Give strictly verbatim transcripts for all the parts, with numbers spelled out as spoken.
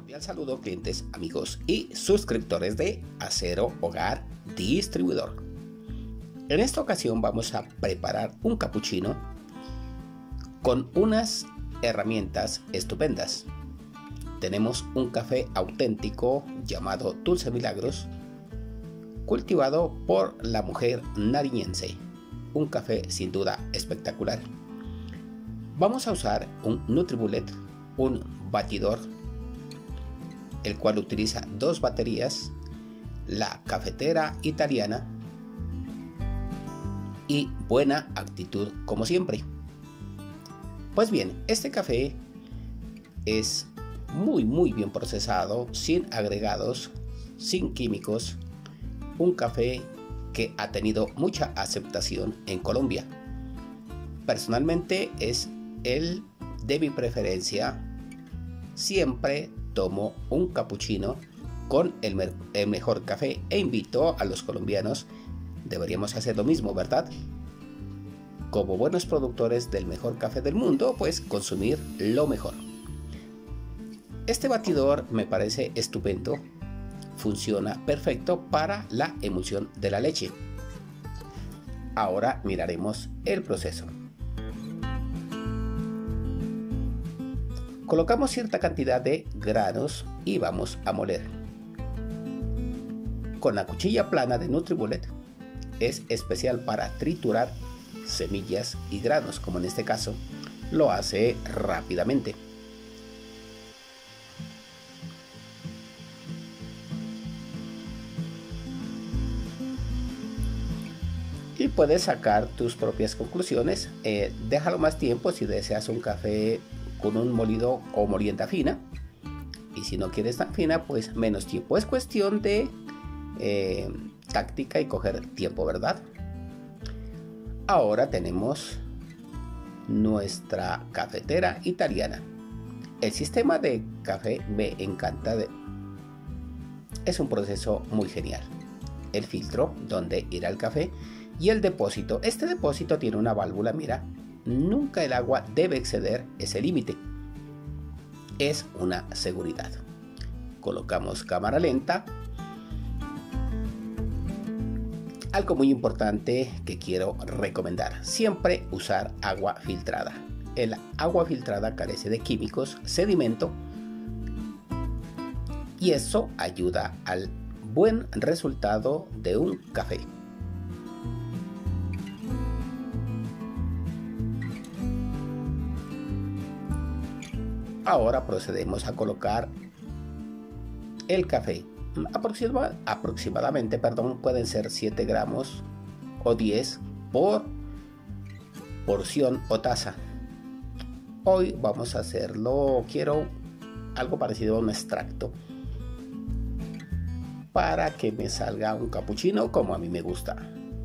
Cordial saludo, clientes, amigos y suscriptores de Acero Hogar Distribuidor. En esta ocasión vamos a preparar un capuchino con unas herramientas estupendas. Tenemos un café auténtico llamado Dulce Milagros, cultivado por la mujer nariñense. Un café sin duda espectacular. Vamos a usar un NutriBullet, un batidor, el cual utiliza dos baterías, la cafetera italiana y buena actitud como siempre. Pues bien, este café es muy muy bien procesado, sin agregados, sin químicos, un café que ha tenido mucha aceptación en Colombia. Personalmente es el de mi preferencia. Siempre tomo un capuchino con el, me el mejor café e invito a los colombianos, deberíamos hacer lo mismo, ¿verdad? Como buenos productores del mejor café del mundo, pues consumir lo mejor. Este batidor me parece estupendo, funciona perfecto para la emulsión de la leche. Ahora miraremos el proceso. Colocamos cierta cantidad de granos y vamos a moler. Con la cuchilla plana de NutriBullet es especial para triturar semillas y granos, como en este caso lo hace rápidamente. Y puedes sacar tus propias conclusiones. Eh, déjalo más tiempo si deseas un café con un molido o molienda fina, y si no quieres tan fina, pues menos tiempo. Es cuestión de eh, táctica y coger tiempo, ¿verdad? Ahora tenemos nuestra cafetera italiana. El sistema de café me encanta. De... Es un proceso muy genial. El filtro donde irá el café y el depósito. Este depósito tiene una válvula, mira. Nunca el agua debe exceder ese límite. Es una seguridad. Colocamos cámara lenta. Algo muy importante que quiero recomendar: siempre usar agua filtrada. El agua filtrada carece de químicos, sedimento, y eso ayuda al buen resultado de un café. Ahora procedemos a colocar el café. Aproxima, aproximadamente, perdón, pueden ser siete gramos o diez por porción o taza. Hoy vamos a hacerlo, quiero algo parecido a un extracto para que me salga un capuchino como a mí me gusta.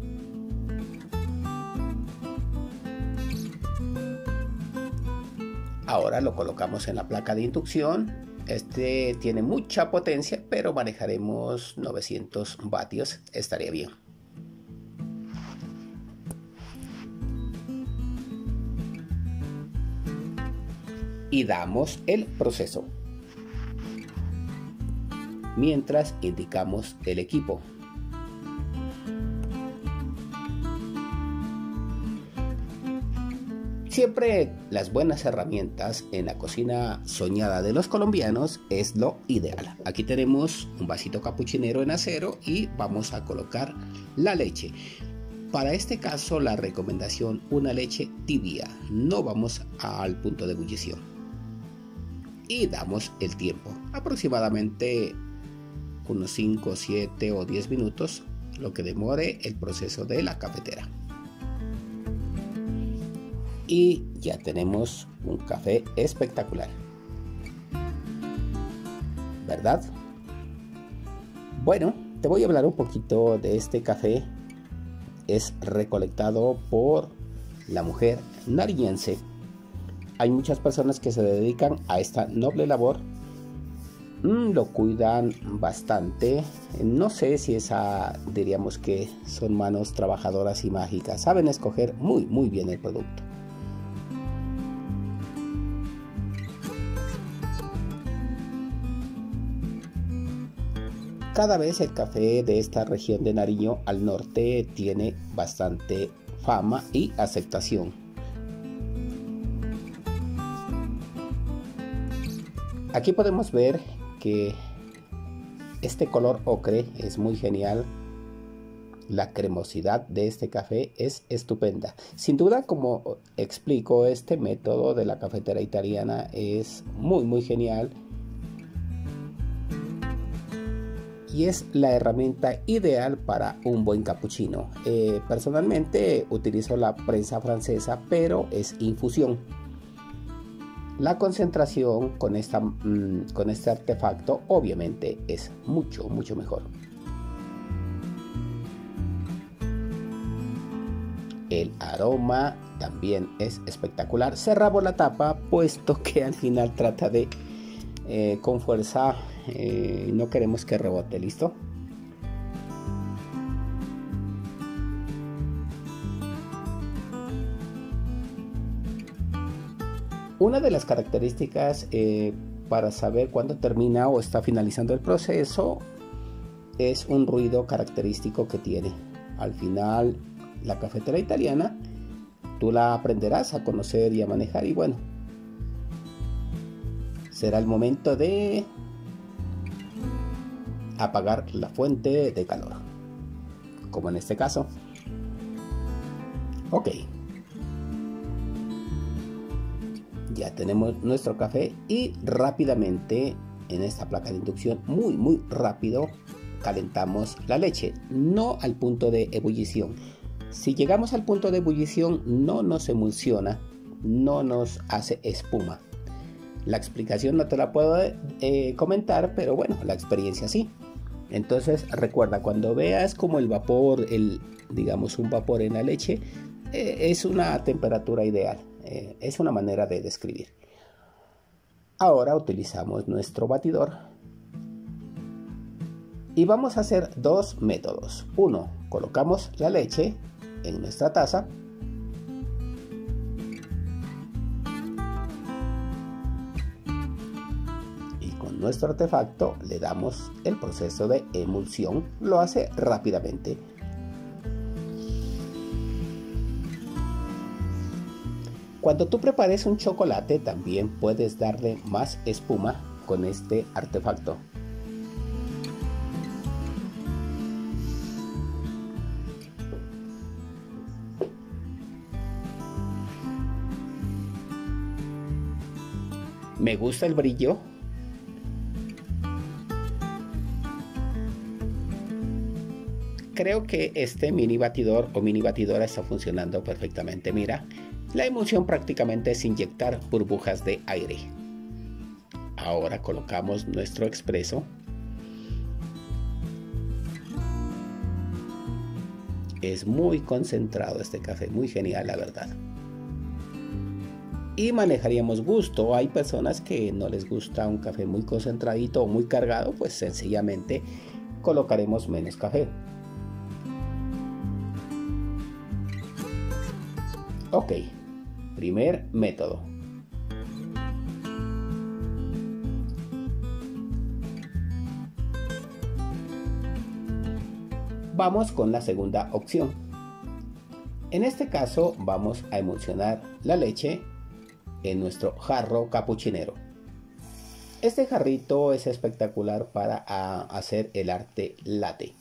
Ahora lo colocamos en la placa de inducción. Este tiene mucha potencia, pero manejaremos novecientos vatios, estaría bien. Y damos el proceso mientras indicamos el equipo. Siempre las buenas herramientas en la cocina soñada de los colombianos es lo ideal. Aquí tenemos un vasito capuchinero en acero y vamos a colocar la leche. Para este caso la recomendación, una leche tibia, no vamos al punto de ebullición. Y damos el tiempo, aproximadamente unos cinco, siete o diez minutos, lo que demore el proceso de la cafetera. Y ya tenemos un café espectacular, ¿verdad? Bueno, te voy a hablar un poquito de este café. Es recolectado por la mujer nariñense. Hay muchas personas que se dedican a esta noble labor. Mm, lo cuidan bastante. No sé si esa, diríamos que son manos trabajadoras y mágicas. Saben escoger muy muy bien el producto. Cada vez el café de esta región de Nariño al norte tiene bastante fama y aceptación. Aquí podemos ver que este color ocre es muy genial. La cremosidad de este café es estupenda. Sin duda, como explico, este método de la cafetera italiana es muy muy genial. Y es la herramienta ideal para un buen cappuccino. Eh, personalmente utilizo la prensa francesa, pero es infusión. La concentración con, esta, mmm, con este artefacto obviamente es mucho, mucho mejor. El aroma también es espectacular. Cerramos la tapa, puesto que al final trata de eh, con fuerza. Eh, no queremos que rebote, ¿listo? Una de las características eh, para saber cuándo termina o está finalizando el proceso es un ruido característico que tiene. Al final, la cafetera italiana, tú la aprenderás a conocer y a manejar, y bueno, será el momento de apagar la fuente de calor, como en este caso. Ok, ya tenemos nuestro café y rápidamente en esta placa de inducción, muy muy rápido, calentamos la leche, no al punto de ebullición. Si llegamos al punto de ebullición, no nos emulsiona, no nos hace espuma. La explicación no te la puedo eh, comentar, pero bueno, la experiencia sí. Entonces recuerda, cuando veas como el vapor, el, digamos un vapor en la leche, eh, es una temperatura ideal, eh, es una manera de describir. Ahora utilizamos nuestro batidor y vamos a hacer dos métodos. Uno, colocamos la leche en nuestra taza nuestro artefacto le damos el proceso de emulsión, lo hace rápidamente. Cuando tú prepares un chocolate también puedes darle más espuma con este artefacto. Me gusta el brillo. Creo que este mini batidor o mini batidora está funcionando perfectamente. Mira, la emulsión prácticamente es inyectar burbujas de aire. Ahora colocamos nuestro expreso. Es muy concentrado este café, muy genial la verdad. Y manejaríamos gusto. Hay personas que no les gusta un café muy concentradito o muy cargado, pues sencillamente colocaremos menos café. Ok, primer método. Vamos con la segunda opción. En este caso vamos a emulsionar la leche en nuestro jarro capuchinero. Este jarrito es espectacular para hacer el arte latte.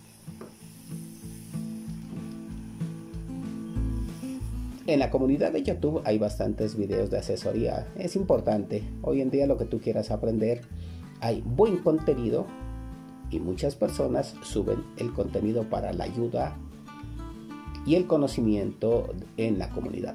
En la comunidad de YouTube hay bastantes videos de asesoría. Es importante. Hoy en día lo que tú quieras aprender, hay buen contenido y muchas personas suben el contenido para la ayuda y el conocimiento en la comunidad.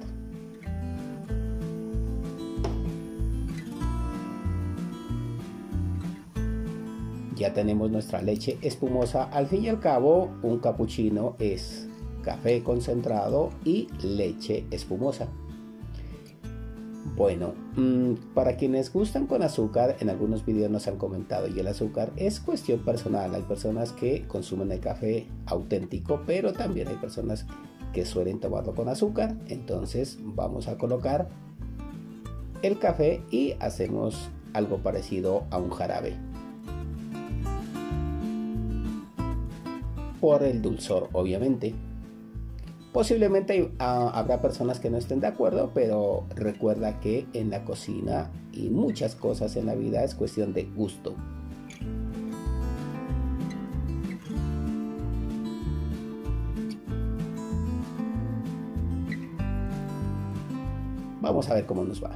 Ya tenemos nuestra leche espumosa. Al fin y al cabo, un cappuccino es café concentrado y leche espumosa. Bueno, mmm, para quienes gustan con azúcar, en algunos videos nos han comentado, y el azúcar es cuestión personal. Hay personas que consumen el café auténtico, pero también hay personas que suelen tomarlo con azúcar. Entonces vamos a colocar el café y hacemos algo parecido a un jarabe. por el dulzor, obviamente. Posiblemente uh, habrá personas que no estén de acuerdo, pero recuerda que en la cocina y muchas cosas en la vida es cuestión de gusto. Vamos a ver cómo nos va.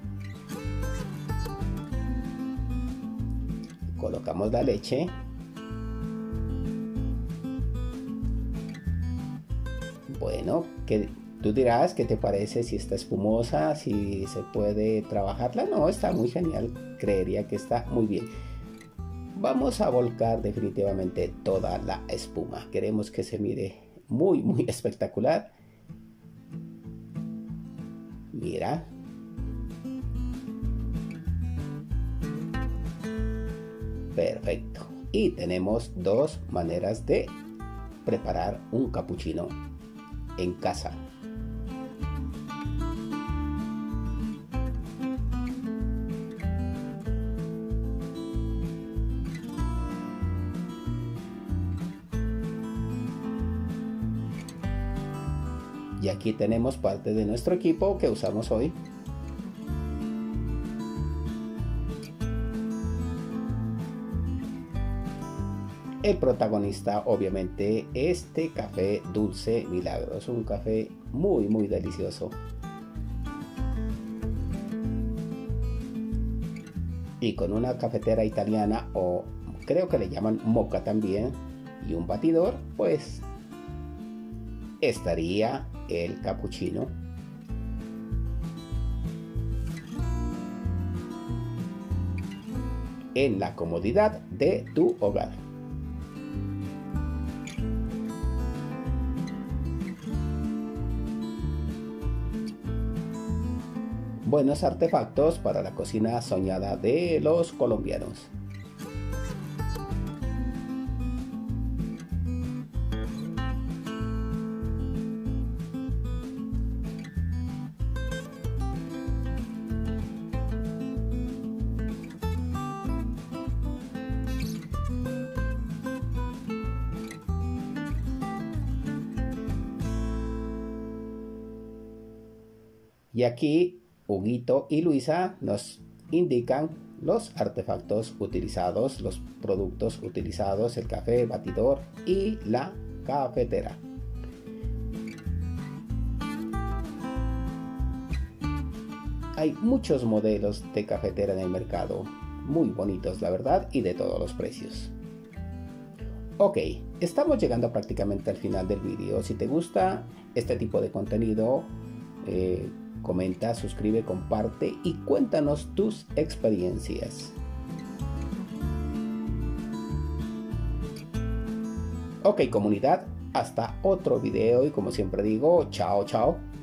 Colocamos la leche. Bueno, que tú dirás qué te parece, si está espumosa, si se puede trabajarla. No, está muy genial, creería que está muy bien. Vamos a volcar definitivamente toda la espuma. Queremos que se mire muy, muy espectacular. Mira. Perfecto. Y tenemos dos maneras de preparar un capuchino en casa. Y aquí tenemos parte de nuestro equipo que usamos hoy. El protagonista, obviamente, este café dulce milagro. Es un café muy, muy delicioso. Y con una cafetera italiana, o creo que le llaman moka también, y un batidor, pues estaría el capuchino. En la comodidad de tu hogar. Buenos artefactos para la cocina soñada de los colombianos. Y aquí Huguito y Luisa nos indican los artefactos utilizados, los productos utilizados, el café, el batidor y la cafetera. Hay muchos modelos de cafetera en el mercado, muy bonitos la verdad y de todos los precios. Ok, estamos llegando prácticamente al final del vídeo. Si te gusta este tipo de contenido, eh, comenta, suscribe, comparte y cuéntanos tus experiencias. Ok, comunidad, hasta otro video y como siempre digo, chao, chao.